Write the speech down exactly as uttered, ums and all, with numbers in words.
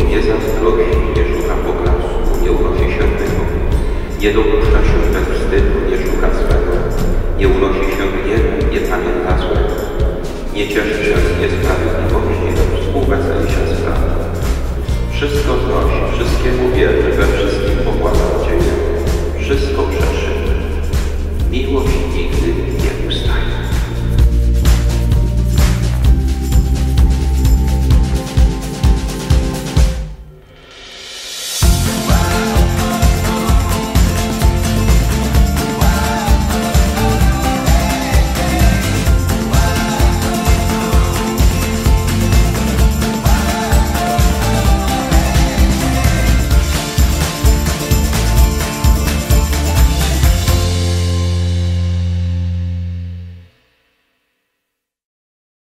nie zazdrości, nie szuka poklasku, nie unosi się tego, nie dopuszcza się bez wstydu, nie szuka swego, nie unosi się gniewu, nie pamięta złego, nie cieszy się z niesprawiedliwości, lecz współweseli się z prawdą. Wszystko znosi, wszystko